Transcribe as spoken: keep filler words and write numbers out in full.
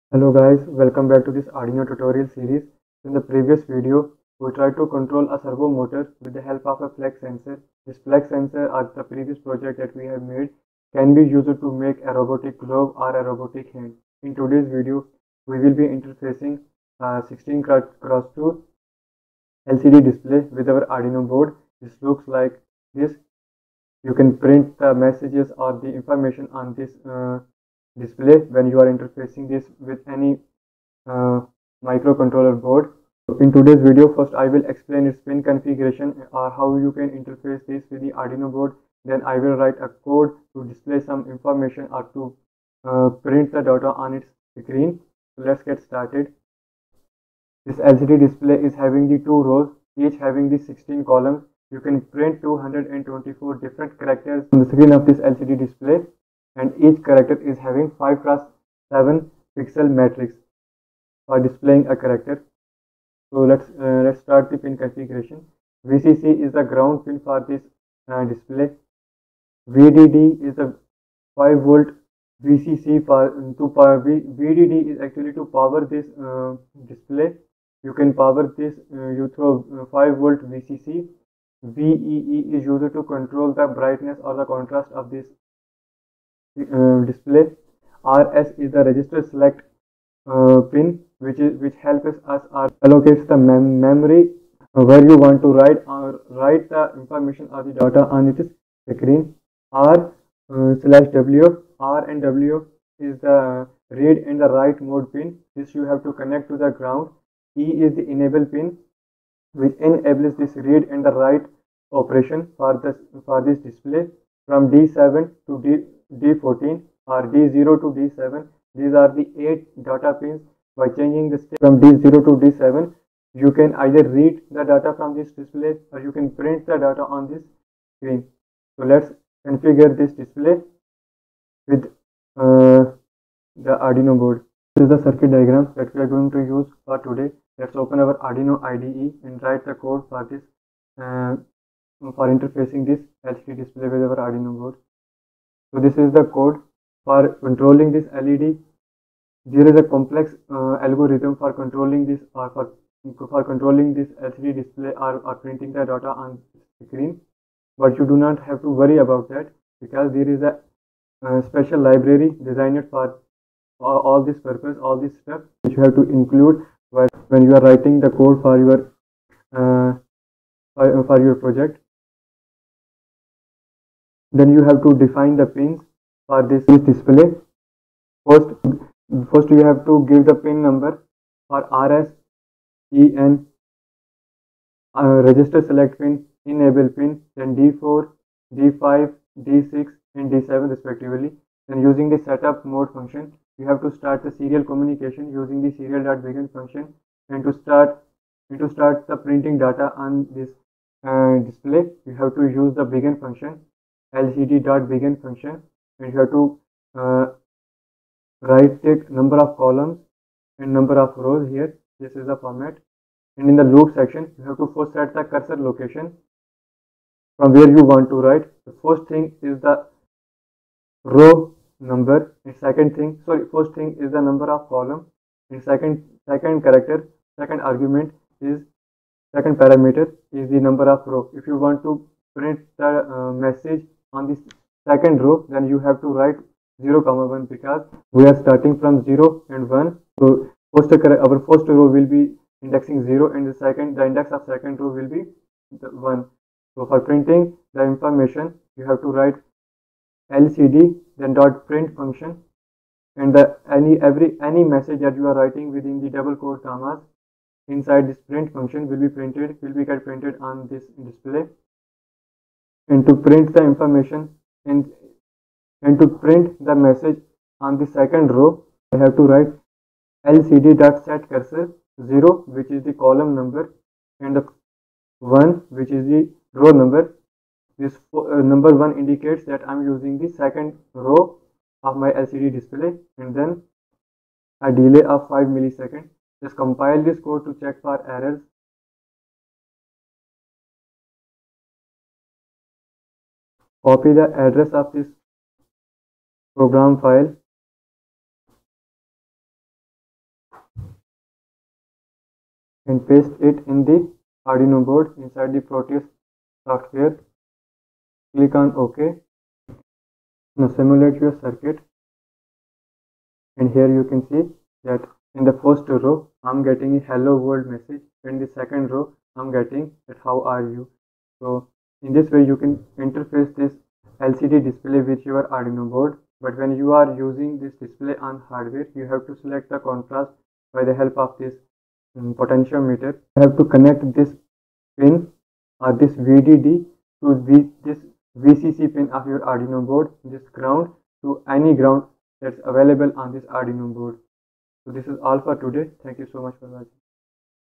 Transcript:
Hello guys, welcome back to this Arduino tutorial series. In the previous video, we tried to control a servo motor with the help of a flex sensor. This flex sensor, as the previous project that we have made, can be used to make a robotic glove or a robotic hand. In today's video, we will be interfacing a sixteen cross two L C D display with our Arduino board. This looks like this. You can print the messages or the information on this uh, display when you are interfacing this with any uh, microcontroller board. In today's video, first I will explain its pin configuration or how you can interface this with the Arduino board. Then I will write a code to display some information or to uh, print the data on its screen. So let's get started. This L C D display is having the two rows, each having the sixteen columns. You can print two hundred twenty-four different characters on the screen of this L C D display, and each character is having five cross seven pixel matrix for displaying a character. So let's uh, let's start the pin configuration. V C C is the ground pin for this uh, display. V D D is the five volt V C C for to power. V D D is actually to power this uh, display. You can power this. Uh, you throw uh, five volt V C C. V E E is used to control the brightness or the contrast of this uh, display. R S is the register select uh, pin, which is which helps us or allocates the mem memory uh, where you want to write or write the information or the data on its screen. R uh, slash W. R and W is the read and the write mode pin. This you have to connect to the ground. E is the enable pin, which enables this read and the write operation for this for this display from D seven to D, D14 or D zero to D seven. These are the eight data pins. By changing the state from D zero to D seven, you can either read the data from this display or you can print the data on this screen. So let's configure this display with uh, the Arduino board. This is the circuit diagram that we are going to use for today. Let's open our Arduino I D E and write the code for this uh, for interfacing this L C D display with our Arduino board. So this is the code for controlling this L E D. There is a complex uh, algorithm for controlling this or for for controlling this L C D display or, or printing the data on screen, but you do not have to worry about that because there is a, a special library designed for all, all this purpose, all this stuff which you have to include while when you are writing the code for your uh, for, for your project. Then you have to define the pins for this, this display. First, first you have to give the pin number for R S, E N, uh, register select pin, enable pin, then D four, D five, D six, and D seven respectively. Then using the setup mode function, you have to start the serial communication using the serial.begin function, and to start and to start the printing data on this uh, display, you have to use the begin function, lcd.begin function, and you have to uh, write the number of columns and number of rows here. This is the format. And in the loop section, you have to first set the cursor location from where you want to write. The first thing is the row number, and second thing, sorry, first thing is the number of column, and second second character, second argument is second parameter is the number of row. If you want to print the uh, message on this second row, then you have to write zero comma one because we are starting from zero and one. So first our first row will be indexing zero, and the second the index of second row will be the one. So for printing the information, you have to write lcd then dot print function, and the any every any message that you are writing within the double quote commas inside this print function will be printed will be get printed on this display. And to print the information and and to print the message on the second row, I have to write lcd.set cursor zero, which is the column number, and the one, which is the row number. This uh, number one indicates that I'm using the second row of my L C D display, and then a delay of five milliseconds. Just compile this code to check for errors. Copy the address of this program file and paste it in the Arduino board inside the Proteus software. Click on OK. Now simulate your circuit, and here you can see that in the first row I'm getting a hello world message, in the second row I'm getting that how are you. So in this way you can interface this L C D display with your Arduino board, but when you are using this display on hardware, you have to select the contrast by the help of this um, potentiometer. You have to connect this pin or this V D D to v, this V C C pin of your Arduino board, this ground to any ground that's available on this Arduino board. So this is all for today. Thank you so much for watching.